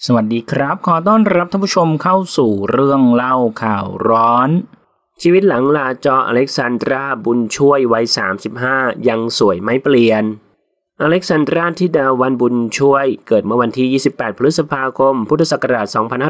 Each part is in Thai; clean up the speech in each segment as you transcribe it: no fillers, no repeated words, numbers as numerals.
สวัสดีครับขอต้อนรับท่านผู้ชมเข้าสู่เรื่องเล่าข่าวร้อนชีวิตหลังลาจออเล็กซานดราบุญช่วยวัย35ยังสวยไม่เปลี่ยนอเล็กซานดราธิดาวันบุญช่วยเกิดเมื่อวันที่28พฤษภาคมพุทธศักราช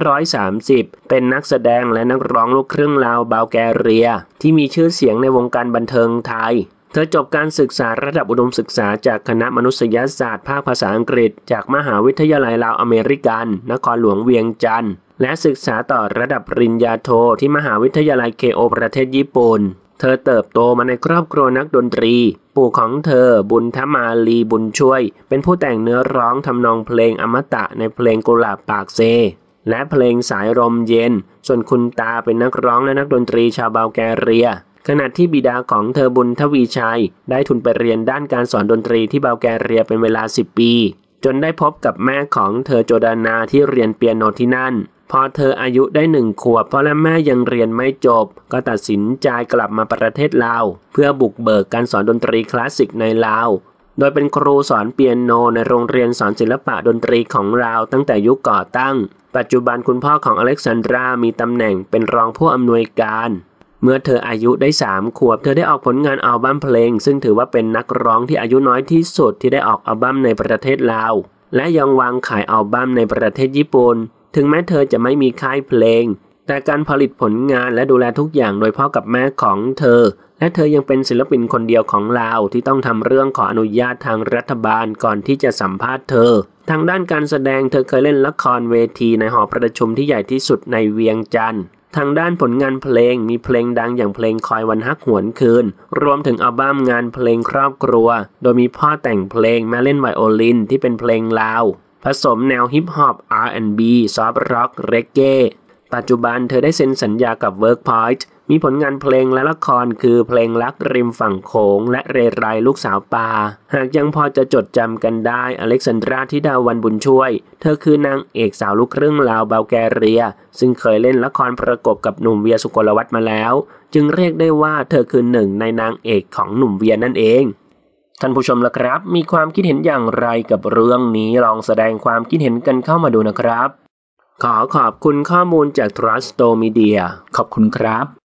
2530เป็นนักแสดงและนักร้องลูกครึ่งลาวบัลแกเรียที่มีชื่อเสียงในวงการบันเทิงไทยเธอจบการศึกษาระดับอุดมศึกษาจากคณะมนุษยศาสตร์ภาคภาษาอังกฤษจากมหาวิทยาลัยลาวอเมริกันนครหลวงเวียงจันทร์และศึกษาต่อระดับปริญญาโทที่มหาวิทยาลัยเคโอประเทศญี่ปุ่นเธอเติบโตมาในครอบครัวนักดนตรีปู่ของเธอบุญธมาลีบุญช่วยเป็นผู้แต่งเนื้อร้องทำนองเพลงอมตะในเพลงกุหลาบปากเซและเพลงสายลมเย็นส่วนคุณตาเป็นนักร้องและนักดนตรีชาวบัลแกเรียขณะที่บิดาของเธอบุญทวีชัยได้ทุนไปเรียนด้านการสอนดนตรีที่บัลแกเรียเป็นเวลา10 ปีจนได้พบกับแม่ของเธอโจดานาที่เรียนเปียโนที่นั่นพอเธออายุได้1 ขวบพ่อและแม่ยังเรียนไม่จบก็ตัดสินใจกลับมาประเทศลาวเพื่อบุกเบิกการสอนดนตรีคลาสสิกในลาวโดยเป็นครูสอนเปียโนในโรงเรียนสอนศิลปะดนตรีของลาวตั้งแต่ยุคก่อตั้งปัจจุบันคุณพ่อของอเล็กซานดรามีตำแหน่งเป็นรองผู้อำนวยการเมื่อเธออายุได้3 ขวบเธอได้ออกผลงานอัลบั้มเพลงซึ่งถือว่าเป็นนักร้องที่อายุน้อยที่สุดที่ได้ออกอัลบั้มในประเทศลาวและยังวางขายอัลบั้มในประเทศญี่ปุ่นถึงแม้เธอจะไม่มีค่ายเพลงแต่การผลิตผลงานและดูแลทุกอย่างโดยพ่อกับแม่ของเธอและเธอยังเป็นศิลปินคนเดียวของลาวที่ต้องทำเรื่องขออนุญาตทางรัฐบาลก่อนที่จะสัมภาษณ์เธอทางด้านการแสดงเธอเคยเล่นละครเวทีในหอประชุมที่ใหญ่ที่สุดในเวียงจันทร์ทางด้านผลงานเพลงมีเพลงดังอย่างเพลงคอยวันฮักหวนคืนรวมถึงอัลบั้มงานเพลงครอบครัวโดยมีพ่อแต่งเพลงแม่เล่นไวโอลินที่เป็นเพลงลาวผสมแนวฮิปฮอป R&B ซอฟต์ร็อกเรกเก้ปัจจุบันเธอได้เซ็นสัญญากับ Workpoint มีผลงานเพลงและละครคือเพลงรักริมฝั่งโขงและเรไรลูกสาวป่าหากยังพอจะจดจำกันได้อเล็กซานดราธิดาวันบุญช่วยเธอคือนางเอกสาวลูกครึ่งลาวบัลแกเรียซึ่งเคยเล่นละครประกบกับหนุ่มเวียสุกลวัฒน์มาแล้วจึงเรียกได้ว่าเธอคือหนึ่งในนางเอกของหนุ่มเวียนั่นเองท่านผู้ชมล่ะครับมีความคิดเห็นอย่างไรกับเรื่องนี้ลองแสดงความคิดเห็นกันเข้ามาดูนะครับขอบคุณข้อมูลจาก Trusto Media ขอบคุณครับ